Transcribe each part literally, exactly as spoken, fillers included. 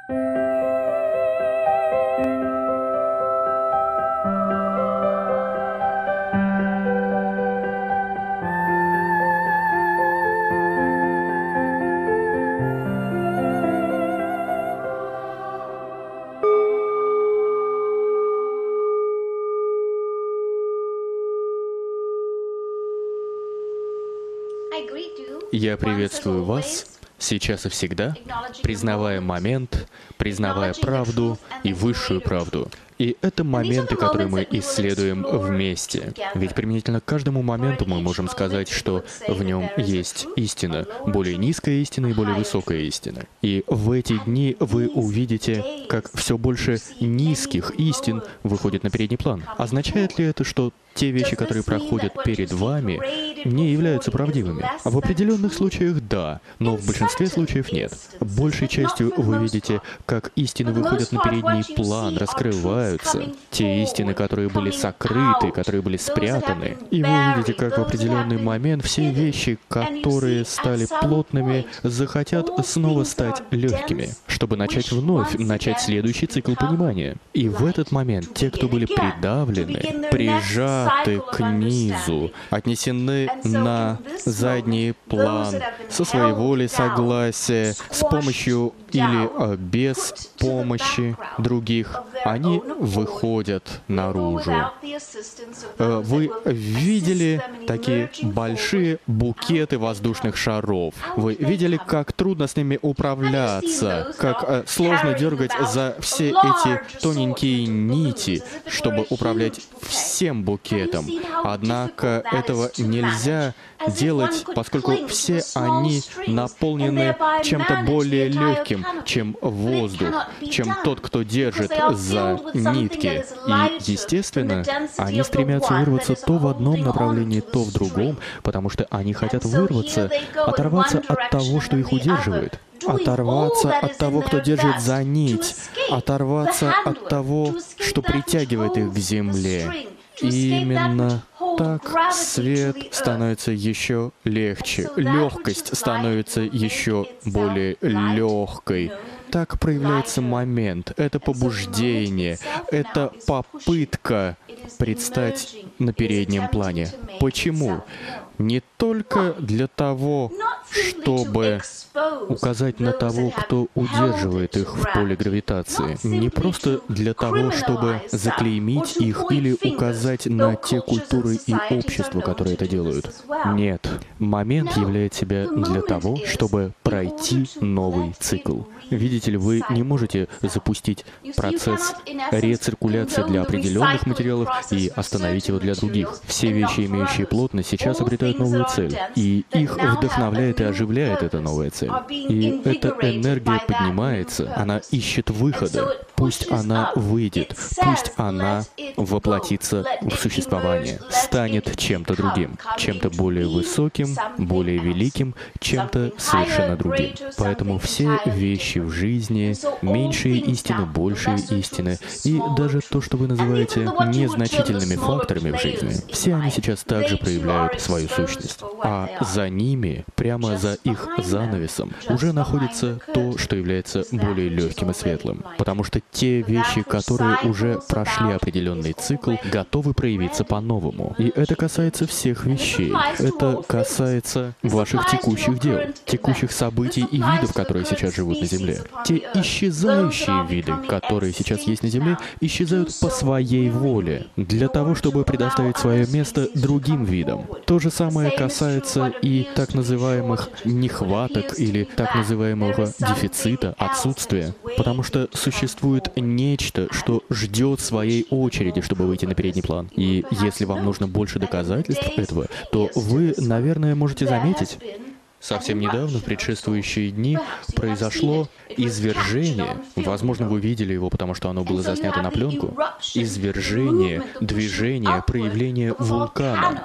Я приветствую вас сейчас и всегда, признавая момент, признавая правду и высшую правду. И это моменты, которые мы исследуем вместе. Ведь применительно к каждому моменту мы можем сказать, что в нем есть истина, более низкая истина и более высокая истина. И в эти дни вы увидите, как все больше низких истин выходит на передний план. Означает ли это, что те вещи, которые проходят перед вами, не являются правдивыми? В определенных случаях да, но в большинстве случаев нет. Большей частью вы видите, как истины выходят на передний план, раскрываются, те истины, которые были сокрыты, которые были спрятаны. И вы увидите, как в определенный момент все вещи, которые стали плотными, захотят снова стать легкими, чтобы начать вновь, начать следующий цикл понимания. И в этот момент те, кто были придавлены, прижаты к низу, отнесены на задний план, со своей волей, согласия, с помощью или а, без помощи других, они выходят наружу. Вы видели такие большие букеты воздушных шаров? Вы видели, как трудно с ними управляться, как а, сложно дергать за все эти тоненькие нити, чтобы управлять всем букетом? Однако этого нельзя делать, поскольку все они наполнены чем-то более легким, чем воздух, чем тот, кто держит за нитки. И, естественно, они стремятся вырваться то в одном направлении, то в другом, потому что они хотят вырваться, оторваться от того, что их удерживает. Оторваться от того, кто держит за нить, оторваться от того, что притягивает их к земле. И именно так свет становится еще легче, легкость становится еще более легкой. Так проявляется момент, это побуждение, это попытка предстать на переднем плане. Почему? Не только для того, чтобы указать на того, кто удерживает их в поле гравитации. Не просто для того, чтобы заклеймить их или указать на те культуры и общества, которые это делают. Нет. Момент являет себя для того, чтобы пройти новый цикл. Видите ли, вы не можете запустить процесс рециркуляции для определенных материалов и остановить его для других. Все вещи, имеющие плотность, сейчас обретают новую цель. И их вдохновляет и оживляет эта новая цель. И эта энергия поднимается, она ищет выхода. Пусть она выйдет, пусть она воплотится в существование, станет чем-то другим, чем-то более высоким, более великим, чем-то совершенно другим. Поэтому все вещи в жизни, меньшие истины, большие истины, и даже то, что вы называете незначительными факторами в жизни, все они сейчас также проявляют свою сущность. А за ними, прямо за их занавесом, уже находится то, что является более легким и светлым. Потому что те вещи, которые уже прошли определенный цикл, готовы проявиться по-новому. И это касается всех вещей. Это касается ваших текущих дел, текущих событий и видов, которые сейчас живут на Земле. Те исчезающие виды, которые сейчас есть на Земле, исчезают по своей воле, для того, чтобы предоставить свое место другим видам. То же самое касается и так называемых нехваток или так называемого дефицита, отсутствия, потому что существует нечто, что ждет своей очереди, чтобы выйти на передний план. И если вам нужно больше доказательств этого, то вы, наверное, можете заметить, совсем недавно, в предшествующие дни, произошло извержение. Возможно, вы видели его, потому что оно было заснято на пленку. Извержение, движение, проявление вулкана,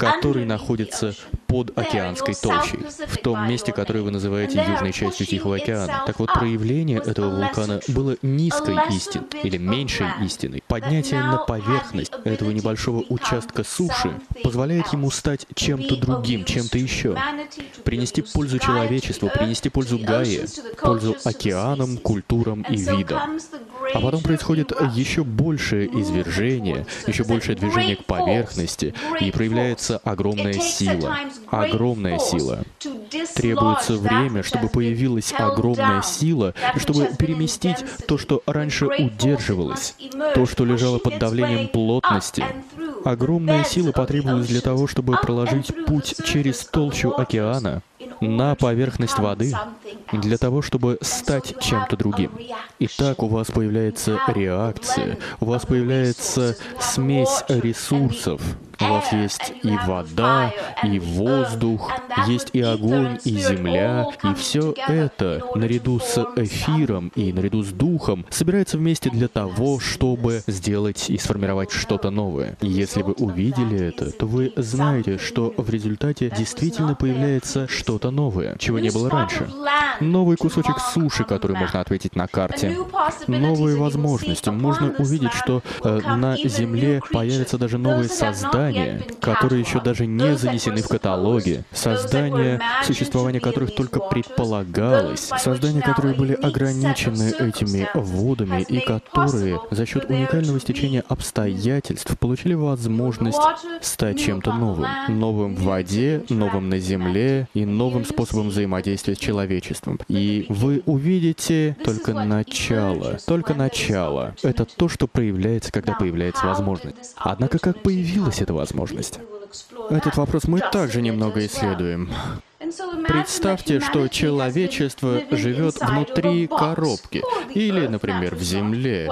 который находится под океанской толщей, в том месте, которое вы называете южной частью Тихого океана. Так вот, проявление этого вулкана было низкой истиной, или меньшей истиной. Поднятие на поверхность этого небольшого участка суши позволяет ему стать чем-то другим, чем-то еще. Принести пользу человечеству, принести пользу Гае, пользу океанам, культурам и видам. А потом происходит еще большее извержение, еще большее движение к поверхности, и проявляется огромная сила. Огромная сила. Требуется время, чтобы появилась огромная сила, чтобы переместить то, что раньше удерживалось, то, что лежало под давлением плотности. Огромная сила потребовалась для того, чтобы проложить путь через толщу океана на поверхность воды, для того, чтобы стать чем-то другим. И так у вас появляется реакция, у вас появляется смесь ресурсов. У вас есть и вода, и воздух, есть и огонь, и земля, и все это, наряду с эфиром и наряду с духом, собирается вместе для того, чтобы сделать и сформировать что-то новое. И если вы увидели это, то вы знаете, что в результате действительно появляется что-то новое, чего не было раньше. Новый кусочек суши, который можно ответить на карте. Новые возможности. Можно увидеть, что э, на Земле появятся даже новые создания, которые еще даже не занесены в каталоге, создания, существование которых только предполагалось, создания, которые были ограничены этими водами и которые за счет уникального стечения обстоятельств получили возможность стать чем-то новым. Новым в воде, новым на земле и новым способом взаимодействия с человечеством. И вы увидите только начало, только начало. Это то, что проявляется, когда появляется возможность. Однако как появилась эта возможность? возможность. Этот вопрос мы также немного исследуем. Представьте, что человечество живет внутри коробки, или, например, в земле.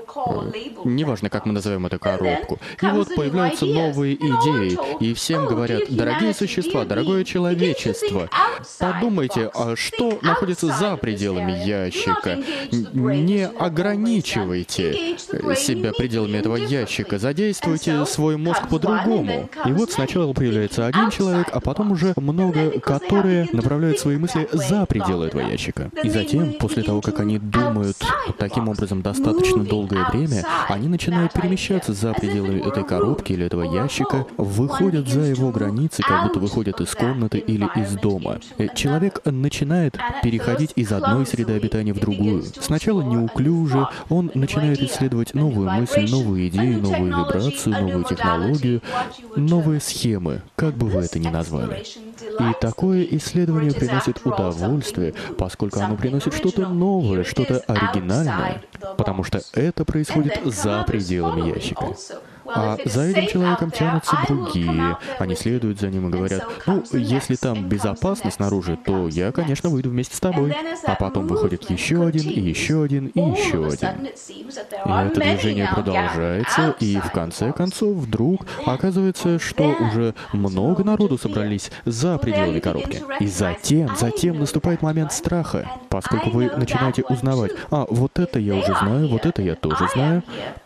Неважно, как мы назовем эту коробку. И вот появляются новые идеи, и всем говорят: дорогие существа, дорогое человечество, подумайте, а что находится за пределами ящика? Не ограничивайте себя пределами этого ящика, задействуйте свой мозг по-другому. И вот сначала появляется один человек, а потом уже много, которые направляют свои мысли за пределы этого ящика. И затем, после того, как они думают таким образом достаточно долгое время, они начинают перемещаться за пределы этой коробки или этого ящика, выходят за его границы, как будто выходят из комнаты или из дома. Человек начинает переходить из одной среды обитания в другую. Сначала неуклюже, он начинает исследовать новую мысль, новые идеи, новую вибрацию, новую технологию, новые схемы, как бы вы это ни назвали. И такое исследование приносит удовольствие, поскольку оно приносит что-то новое, что-то оригинальное, потому что это происходит за пределами ящика. А за этим человеком тянутся другие. Они следуют за ним и говорят: ну, если там безопасно снаружи, то я, конечно, выйду вместе с тобой. А потом выходит еще один, и еще один, и еще один. И это движение продолжается, и в конце концов вдруг оказывается, что уже много народу собрались за пределами коробки. И затем, затем наступает момент страха, поскольку вы начинаете узнавать: а, вот это я уже знаю, вот это я тоже знаю.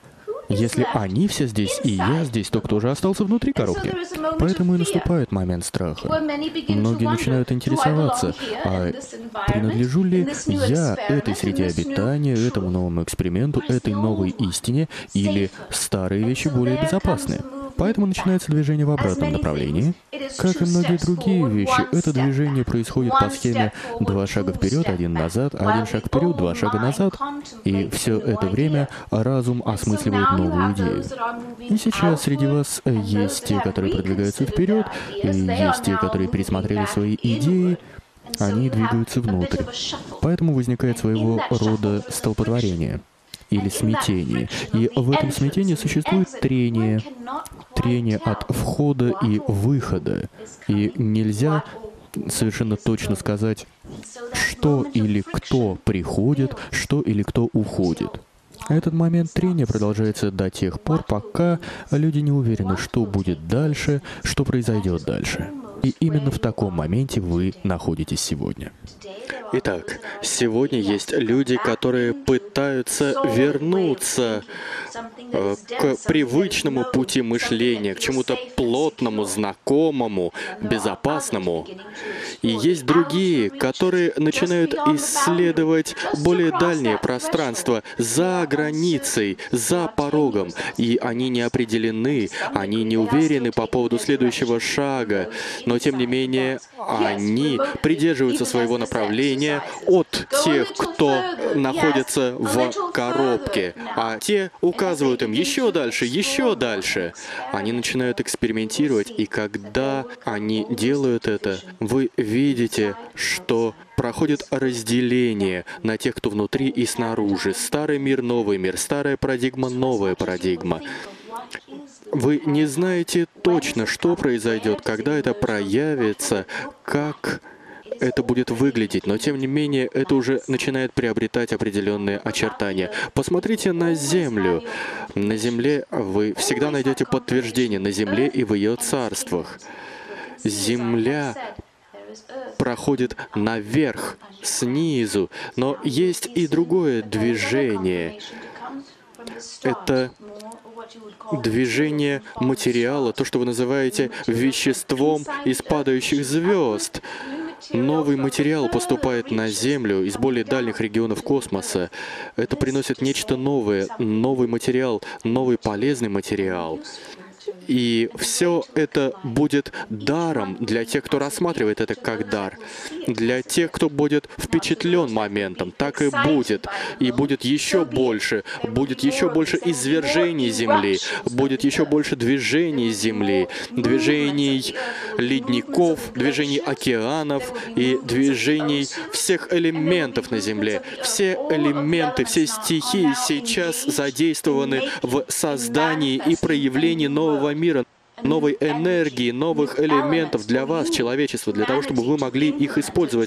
Если они все здесь, и я здесь, то кто же остался внутри коробки? Поэтому и наступает момент страха. Многие начинают интересоваться, а принадлежу ли я этой среде обитания, этому новому эксперименту, этой новой истине, или старые вещи более безопасны? Поэтому начинается движение в обратном направлении. Как и многие другие вещи, это движение происходит по схеме два шага вперед, один назад, один шаг вперед, два шага назад. И все это время разум осмысливает новую идею. И сейчас среди вас есть те, которые продвигаются вперед, и есть те, которые пересмотрели свои идеи, они двигаются внутрь. Поэтому возникает своего рода столпотворение или смятение. И в этом смятении существует трение. Трение от входа и выхода. И нельзя совершенно точно сказать, что или кто приходит, что или кто уходит. Этот момент трения продолжается до тех пор, пока люди не уверены, что будет дальше, что произойдет дальше. И именно в таком моменте вы находитесь сегодня. Итак, сегодня есть люди, которые пытаются вернуться э, к привычному пути мышления, к чему-то плотному, знакомому, безопасному. И есть другие, которые начинают исследовать более дальнее пространство, за границей, за порогом. И они не определены, они не уверены по поводу следующего шага, но тем не менее они придерживаются своего направления от тех, кто находится в коробке, а те указывают им еще дальше, еще дальше. Они начинают экспериментировать, и когда они делают это, вы видите, что проходит разделение на тех, кто внутри и снаружи. Старый мир, новый мир, старая парадигма, новая парадигма. Вы не знаете точно, что произойдет, когда это проявится, как это будет выглядеть, но тем не менее это уже начинает приобретать определенные очертания. Посмотрите на Землю. На Земле вы всегда найдете подтверждение, на Земле и в ее царствах. Земля проходит наверх, снизу, но есть и другое движение. Это движение материала, то, что вы называете веществом из падающих звезд. Новый материал поступает на Землю из более дальних регионов космоса. Это приносит нечто новое, новый материал, новый полезный материал. И все это будет даром для тех, кто рассматривает это как дар. Для тех, кто будет впечатлен моментом, так и будет. И будет еще больше. Будет еще больше извержений Земли. Будет еще больше движений Земли. Движений ледников, движений океанов и движений всех элементов на Земле. Все элементы, все стихии сейчас задействованы в создании и проявлении нового мира, новой энергии, новых элементов для вас, человечества, для того, чтобы вы могли их использовать.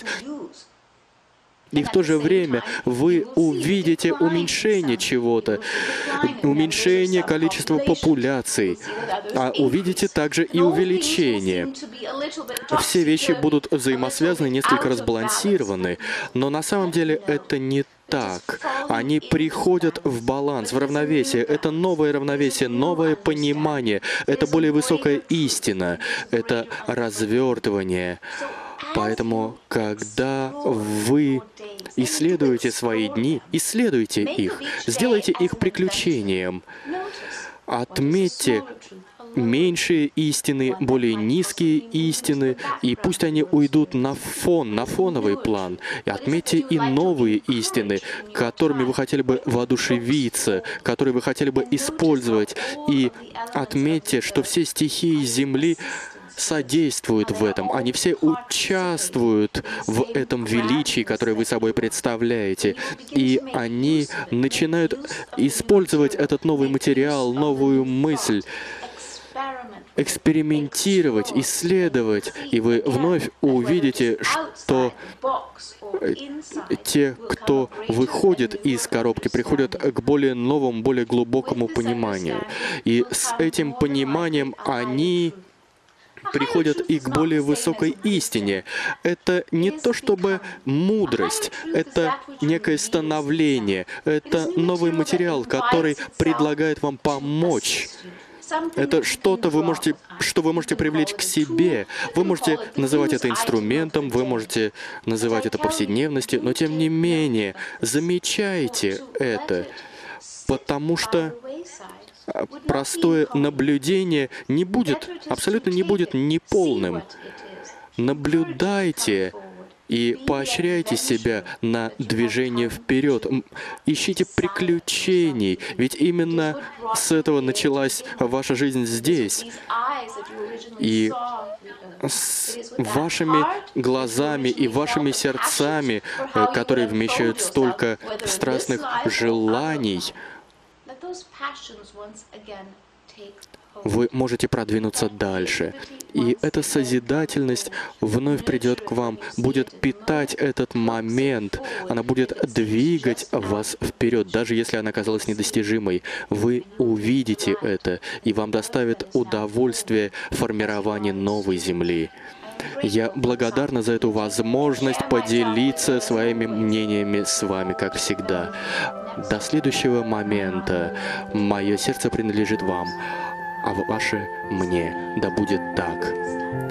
И в то же время вы увидите уменьшение чего-то, уменьшение количества популяций, а увидите также и увеличение. Все вещи будут взаимосвязаны, несколько разбалансированы, но на самом деле это не так. Они приходят в баланс, в равновесие. Это новое равновесие, новое понимание. Это более высокая истина. Это развертывание. Поэтому, когда вы исследуете свои дни, исследуйте их, сделайте их приключением. Отметьте меньшие истины, более низкие истины, и пусть они уйдут на фон, на фоновый план. И отметьте и новые истины, которыми вы хотели бы воодушевиться, которые вы хотели бы использовать. И отметьте, что все стихии Земли содействуют в этом. Они все участвуют в этом величии, которое вы собой представляете. И они начинают использовать этот новый материал, новую мысль, экспериментировать, исследовать, и вы вновь увидите, что те, кто выходит из коробки, приходят к более новому, более глубокому пониманию. И с этим пониманием они приходят и к более высокой истине. Это не то чтобы мудрость, это некое становление, это новый материал, который предлагает вам помочь. Это что-то, вы можете, что вы можете привлечь к себе. Вы можете называть это инструментом, вы можете называть это повседневностью, но тем не менее, замечайте это, потому что простое наблюдение не будет, абсолютно не будет неполным. Наблюдайте и поощряйте себя на движение вперед. Ищите приключений, ведь именно с этого началась ваша жизнь здесь. И с вашими глазами и вашими сердцами, которые вмещают столько страстных желаний, вы можете продвинуться дальше. И эта созидательность вновь придет к вам, будет питать этот момент, она будет двигать вас вперед, даже если она казалась недостижимой. Вы увидите это, и вам доставит удовольствие формирование новой Земли. Я благодарна за эту возможность поделиться своими мнениями с вами, как всегда. До следующего момента. Мое сердце принадлежит вам, а ваше мне. Да будет так.